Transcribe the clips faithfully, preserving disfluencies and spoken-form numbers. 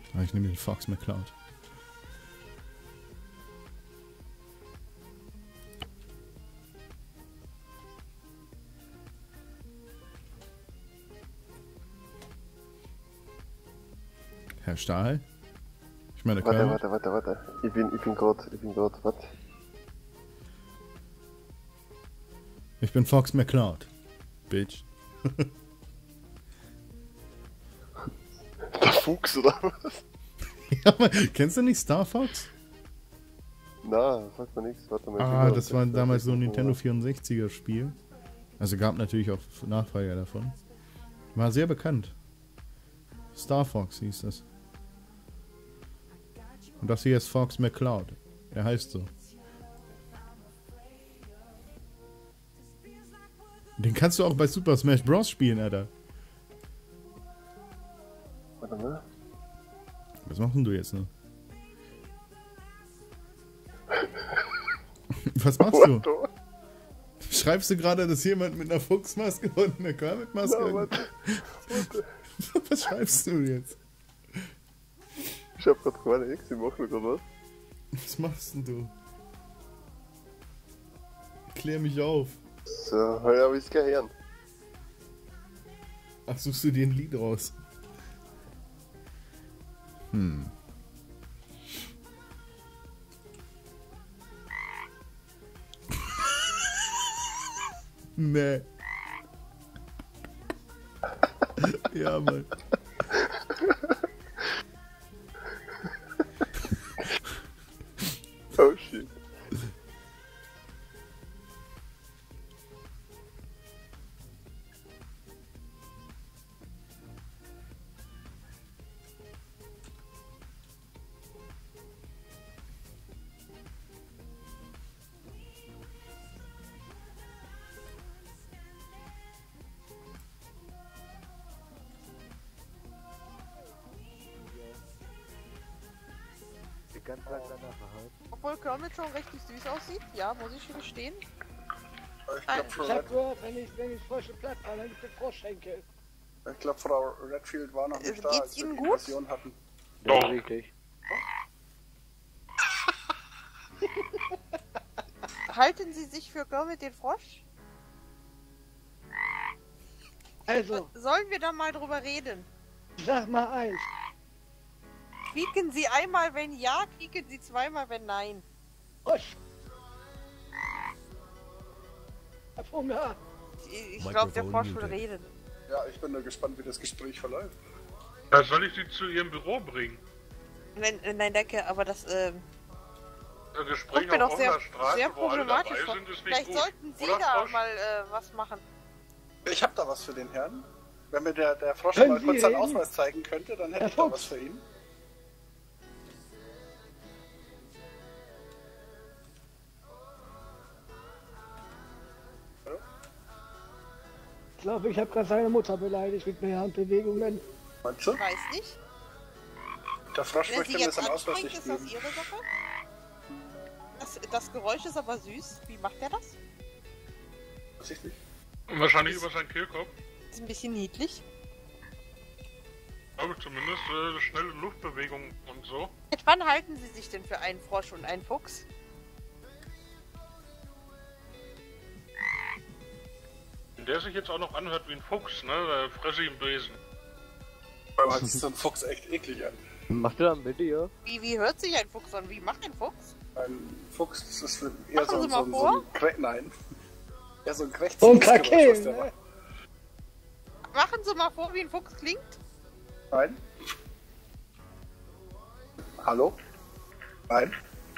Ah, ich nehme den Fox McCloud. Herr Stahl? Ich meine, Warte, Köln. warte, warte, warte. Ich bin, ich bin grad, ich bin grad, warte. Ich bin Fox McCloud. Bitch. Der Fuchs oder was? Ja, aber, kennst du nicht Star Fox? Na, sagt mir nichts. Warte mal. Ah, das war damals so ein Nintendo vierundsechziger Spiel. Also gab natürlich auch Nachfolger davon. War sehr bekannt. Star Fox hieß das. Und das hier ist Fox McCloud. Der heißt so. Den kannst du auch bei Super Smash Bros. Spielen, Alter. Warte mal. Was machst denn du jetzt noch? Was machst du? Schreibst du gerade, dass jemand mit einer Fuchsmaske und einer Kermit-Maske... Na, warte. Warte. Was schreibst du jetzt? Ich hab grad keine Ex, ich mach nur grad was. Was machst denn du? Klär mich auf. So, ja, hab ich's gehört. Ach, suchst du dir ein Lied raus? Hm. Nee. Ja, Mann. Oh shit. Ganz langsam nachher. Obwohl Kermit schon richtig süß aussieht, ja, muss ich gestehen. Ich glaub, Frau, Ich hab Red gehört, wenn ich, wenn ich frische Blatt war, dann gibt es Froschschenkel. ich glaub, Frau Redfield war noch Äh, nicht da, geht's als wir Ihnen die gut? Invasion hatten. Doch. Ja, richtig. Halten Sie sich für Kermit den Frosch? Also, Sollen wir da mal drüber reden? sag mal eins. Quieken Sie einmal, wenn ja, quieken Sie zweimal, wenn nein. Frosch. Herr Fummler, Ich, ich glaube, der Mikrofon Frosch will muted. reden. Ja, ich bin nur gespannt, wie das Gespräch verläuft. Da soll ich sie zu ihrem Büro bringen. Nein, äh, nein, danke, aber das, ähm, Ein kommt Gespräch mir auf doch sehr, offener Straße, sehr wo alle problematisch dabei vor. sind, ist nicht Vielleicht gut. sollten Sie Oder, da Frosch? mal äh, was machen. Ich hab da was für den Herrn. Wenn mir der, der Frosch Können mal Sie kurz seinen reden? Ausweis zeigen könnte, dann hätte Herr ich da Fuchs. was für ihn. ich glaube, ich habe gerade seine Mutter beleidigt mit meinen Handbewegungen. Meinst du? Ich weiß nicht. Der Frosch Wenn möchte Sie mir jetzt seinen Ausweis anstrengt, nicht ist das geben. Ihre Sache. Das, das Geräusch ist aber süß. Wie macht er das? Weiß ich nicht. Wahrscheinlich über seinen Kehlkopf. Ist ein bisschen niedlich. Aber zumindest äh, schnelle Luftbewegungen und so. Seit wann halten Sie sich denn für einen Frosch und einen Fuchs? Wenn der sich jetzt auch noch anhört wie ein Fuchs, ne? Da fresse ich einen Besen. Aber hört sich so ein Fuchs echt eklig an. Macht ihr dann bitte, ja? Wie, wie hört sich ein Fuchs an? Wie macht ein Fuchs? Ein Fuchs, das ist für eher Machen so, Sie so, mal so, vor. so ein Kre Nein. Eher so ein Krächzen. So ein Krakel, der ne? macht. Machen Sie mal vor, wie ein Fuchs klingt. Nein. Hallo? Nein.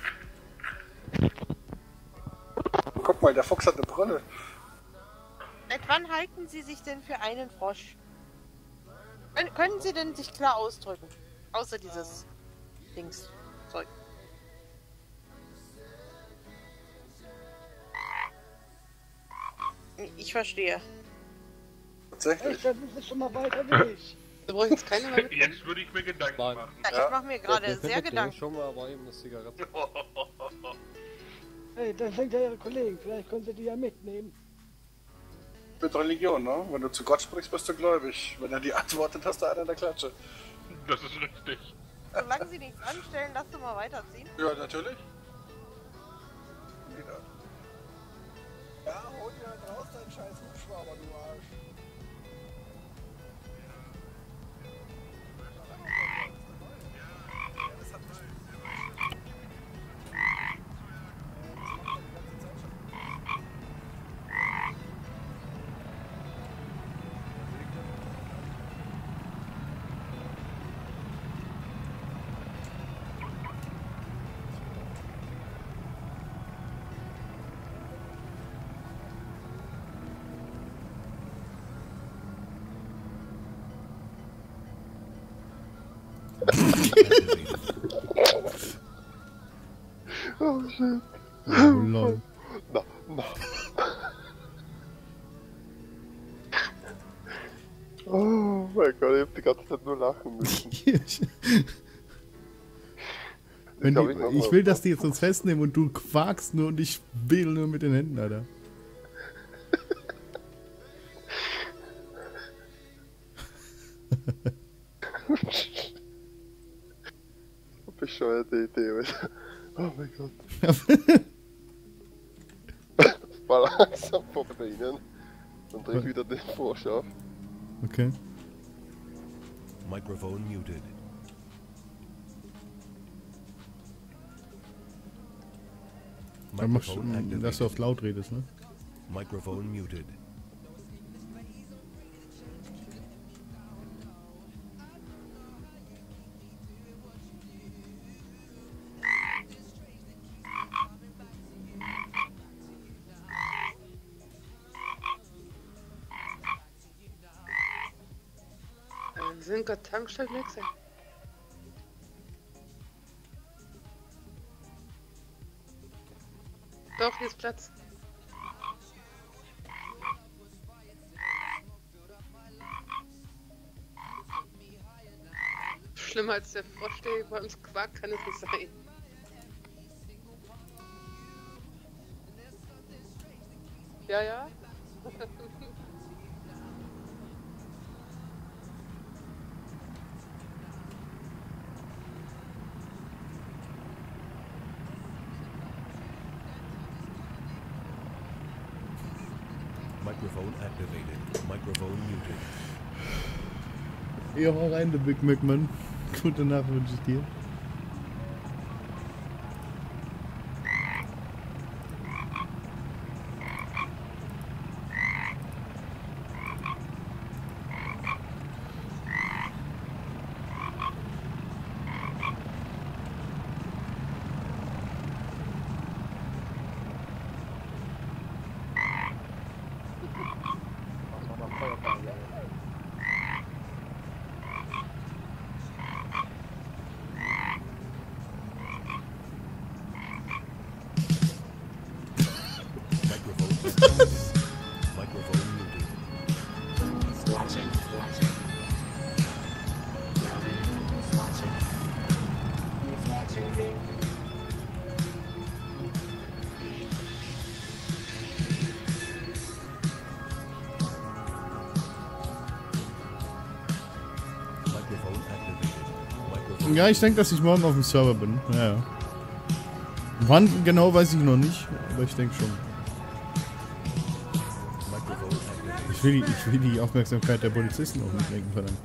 Guck mal, der Fuchs hat eine Brille. Seit wann halten Sie sich denn für einen Frosch? Können, können Sie denn sich klar ausdrücken? Außer dieses Dings. Zeug. Ich verstehe. Tatsächlich. Echt, das ist schon mal weiter wie ich. Du brauchst jetzt keine mehr mit. Jetzt würde ich mir Gedanken Mann. machen. Ja, ich mache mir gerade sehr Gedanken. Schon mal aber eben eine Zigarette. Hey, das sind ja Ihre Kollegen, vielleicht können Sie die ja mitnehmen. Mit Religion, ne? Wenn du zu Gott sprichst, bist du gläubig. Wenn er die antwortet, hast du einen in der Klatsche. Das ist richtig. Solange sie nichts anstellen, lass du mal weiterziehen. Ja, natürlich. Ja, hol dir halt raus, dein scheiß Hubschrauber, du Arsch. Das hat mich... Oh shit. Oh, lol. Na, na. Oh mein Gott, ich hab die ganze Zeit nur lachen müssen. Wenn glaub, die, ich mach ich mal- will, dass die jetzt uns festnehmen und du quakst nur und ich wedel nur mit den Händen, Alter. Bescheuerte Idee, Alter. Oh mein Gott. War langsam vor ihnen. Dann dreh ich wieder den Frosch auf. Okay. Microphone muted. Dann machst Microphone du, dass du auf activated. laut redest, ne? Microphone muted. Wir sind gerade Tankstellen wechseln. Doch, hier ist Platz. Schlimmer als der Frosch, der bei uns quakt, kann es nicht sein. Ja, ja. Microphone activated. Microphone muted. Ja, hau rein, der Big Mac, Mann. Gute Nacht wünsche ich dir. Microphone activated. Microphone muted. Microphone activated. Microphone Ja, ich denke, dass ich morgen auf dem Server bin. Ja, ja. Wann genau weiß ich noch nicht, aber ich denke schon. Microphone activated. Ich will, die, ich will die Aufmerksamkeit der Polizisten auch nicht lenken, verdammt.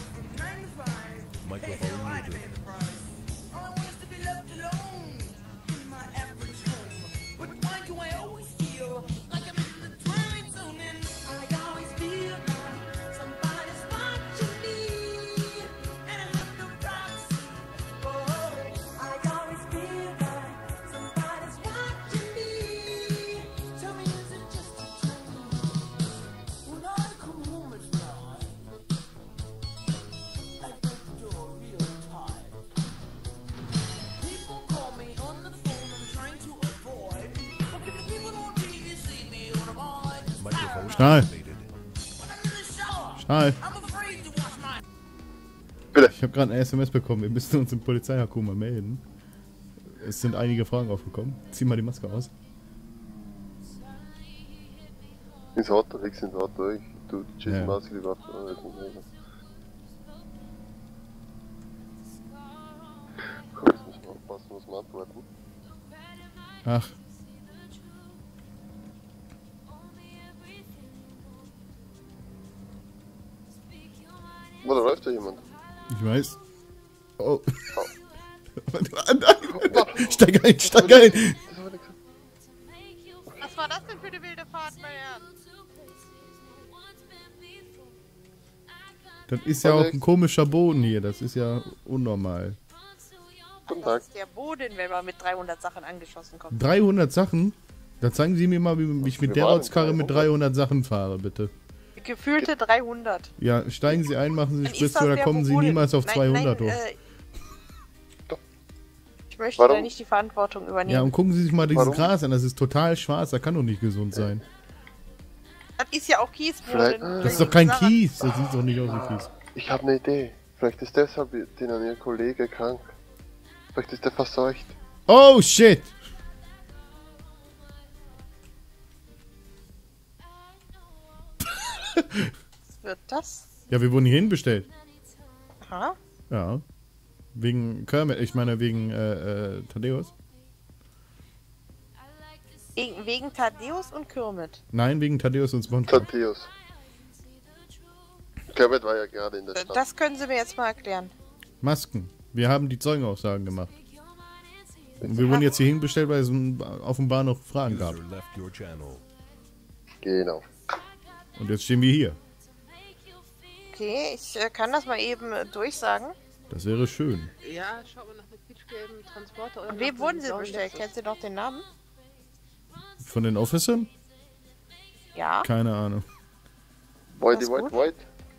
Microphone muted. Microphone Stahl. activated. Stahl. Bitte. Ich habe gerade eine S M S bekommen, wir müssen uns im Polizeihaku mal melden. Es sind einige Fragen aufgekommen. Zieh mal die Maske aus. Ins Auto, leg's ins Auto, ich tu die Jason Ja. Maske lieber auf. Oh, jetzt muss ich- muss man antworten. Ach, Wo, da läuft ja jemand. ich weiß. Oh. Nein. Steig ein, steig ein. Das war nix. Was war das denn für eine wilde Fahrt, mein Herr? Das ist ja auch ein komischer Boden hier. Das ist ja unnormal. Guten Das Tag. ist der Boden, wenn man mit dreihundert Sachen angeschossen kommt. dreihundert Sachen? Da zeigen Sie mir mal, wie ich mit Wir der waren Ortskarre mit dreihundert Sachen fahre, bitte. Gefühlte dreihundert. Ja, steigen Sie ein, machen Sie Dann ist Spritze das oder der kommen Sie Boden. niemals auf Nein, zweihundert nein, hoch. äh, Doch. Ich möchte Warum? da nicht die Verantwortung übernehmen. Ja, und gucken Sie sich mal dieses Warum? Gras an. Das ist total schwarz. Das kann doch nicht gesund sein. Das ist ja auch Kiesboden. Vielleicht- Das ist doch kein Kies. Das sieht doch nicht aus wie Kies. Ich habe eine Idee. Vielleicht ist deshalb den an Ihr Kollege krank. Vielleicht ist er verseucht. Oh, shit. Was wird das? Ja, wir wurden hier hinbestellt. Aha. Ja. Wegen Kermit, ich meine wegen äh, äh, Thaddeus. Wegen, wegen Thaddeus und Kermit. Nein, wegen Thaddeus und SpongeBob. Thaddeus. Kermit war ja gerade in der Stadt. Das können Sie mir jetzt mal erklären. Masken. Wir haben die Zeugenaussagen gemacht. Und wir wurden jetzt hier hinbestellt, weil es ein- auf dem Bahnhof Fragen gab. User left your channel. Genau. Und jetzt stehen wir hier. Okay, ich äh, kann das mal eben äh, durchsagen. Das wäre schön. Ja, schaut mal nach einem quietschgelben Transporter oder Und nach wem einem wurden Sie blauen bestellt? Lexus. Kennen Sie noch den Namen? Von den Officern? Ja. Keine Ahnung. Whitey, Das ist White, gut. White.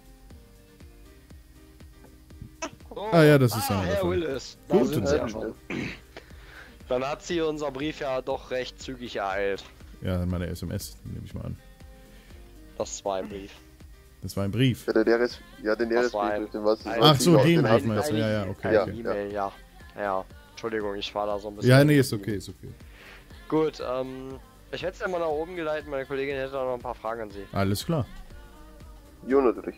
Ah ja, das ist ah, einer Herr davon. Willis, da Guten sind Sie ja Tag. schon. Dann hat sie unser Brief ja doch recht zügig ereilt. Ja, meine S M S, nehme ich mal an. Das war ein Brief. Das war ein Brief. Ja, den Jahres, ja, den Das war ein- Jahresbrief, den was ein- Ach so, den den Brief hatten meinst du. Ja, ja, okay. Eine okay. E-Mail, ja. ja. Entschuldigung, ich war da so ein bisschen... Ja, nee, ist okay, ist okay. Gut, ähm... ich hätte es ja mal nach oben geleitet, meine Kollegin hätte auch noch ein paar Fragen an Sie. Alles klar. Jo, natürlich.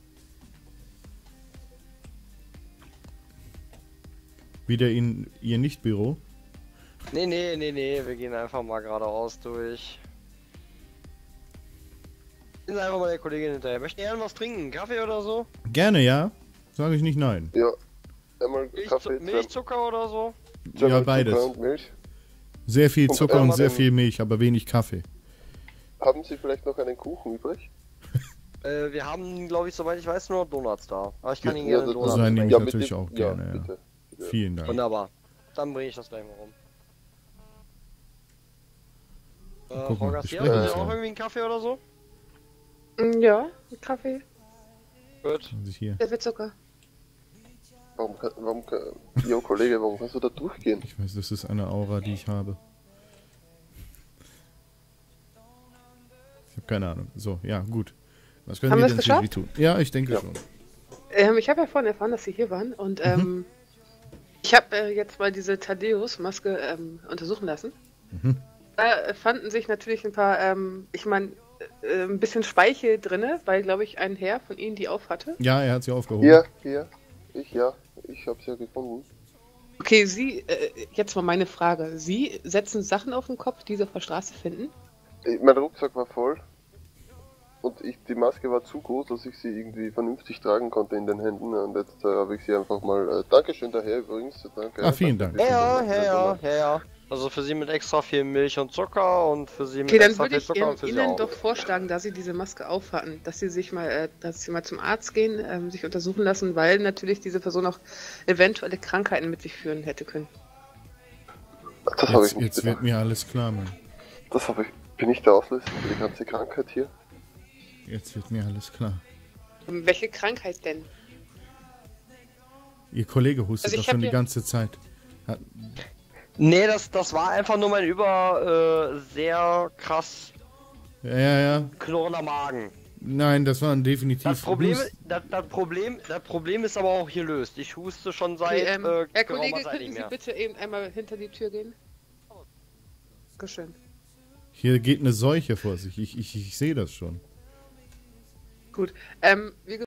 Wieder in Ihr Nichtbüro. Nee, nee, nee, nee, wir gehen einfach mal geradeaus durch. Sind einfach mal der Kollegin hinterher. Möchten ihr was trinken? Kaffee oder so? Gerne, ja. Sage ich nicht nein. Ja. Einmal Milch, Kaffee, Milchzucker oder so? zweimal Ja, beides. Zucker und Milch. Sehr viel Und Zucker und einmal sehr den- viel Milch, aber wenig Kaffee. Haben Sie vielleicht noch einen Kuchen übrig? Äh, wir haben, glaube ich, soweit ich weiß, nur Donuts da. Aber ich kann Ihnen Ja, gerne das- Donuts So einen nehme ich Ja, mit natürlich dem- auch ja, gerne, ja. bitte. Vielen Dank. Wunderbar. Dann bringe ich das gleich mal rum. Äh, Guck Frau mal, Garcia, besprechen haben wir Sie auch mal. irgendwie einen Kaffee oder so? Mm, Ja, mit Kaffee. Gut. Also hier. Der mit Zucker. Warum kann, warum kann, jo, Kollege, warum kannst du da durchgehen? Ich weiß, das ist eine Aura, die ich habe. Ich habe keine Ahnung. So, ja, gut. Was können Haben wir wir denn es für Sie geschafft? tun? Ja, ich denke Ja. schon. Ähm, ich habe ja vorhin erfahren, dass Sie hier waren und ähm, ich habe äh, jetzt mal diese Thaddeus-Maske ähm, untersuchen lassen. Mhm. Da äh, fanden sich natürlich ein paar, ähm, ich meine, äh, ein bisschen Speichel drinne, weil, glaube ich, ein Herr von Ihnen die auf hatte. Ja, er hat sie aufgehoben. Hier, hier. Ich, ja. Ich hab's ja gefunden. Okay, Sie, äh, jetzt mal meine Frage. Sie setzen Sachen auf den Kopf, die Sie auf der Straße finden? Ich- Mein Rucksack war voll. Und ich, die Maske war zu groß, dass ich sie irgendwie vernünftig tragen konnte in den Händen. Und jetzt äh, habe ich sie einfach mal... Äh, Dankeschön daher übrigens. Danke. Ah, vielen Dank. Danke. Ja, ja, ja, ja, ja. Also für Sie mit extra viel Milch und Zucker und für Sie mit Okay, dann extra würde viel ich Zucker Ihnen, und für Sie Ihnen auch. doch vorschlagen, da Sie diese Maske aufhatten, dass Sie sich mal, äh, dass Sie mal zum Arzt gehen, ähm, sich untersuchen lassen, weil natürlich diese Person auch eventuelle Krankheiten mit sich führen hätte können. Das habe ich Jetzt, nicht jetzt gedacht. wird mir alles klar, Mann. Das habe ich... Bin ich der Auslöser für die ganze Krankheit hier? Jetzt wird mir alles klar. Ähm, Welche Krankheit denn? Ihr Kollege hustet Also ich doch schon hab die hier- ganze Zeit. Hat, Nee, das, das war einfach nur mein über äh, sehr krass ja, ja, ja. knurrender Magen. Nein, das waren definitiv... Das Problem, Hust- das, das, Problem, das Problem ist aber auch hier löst. Ich huste schon seit Okay, ähm, äh, Herr geraumer Kollege, Zeit könnten nicht Sie mehr. bitte eben einmal hinter die Tür gehen? Dankeschön. Hier geht eine Seuche vor sich. Ich, ich, ich sehe das schon. Gut. Ähm, wie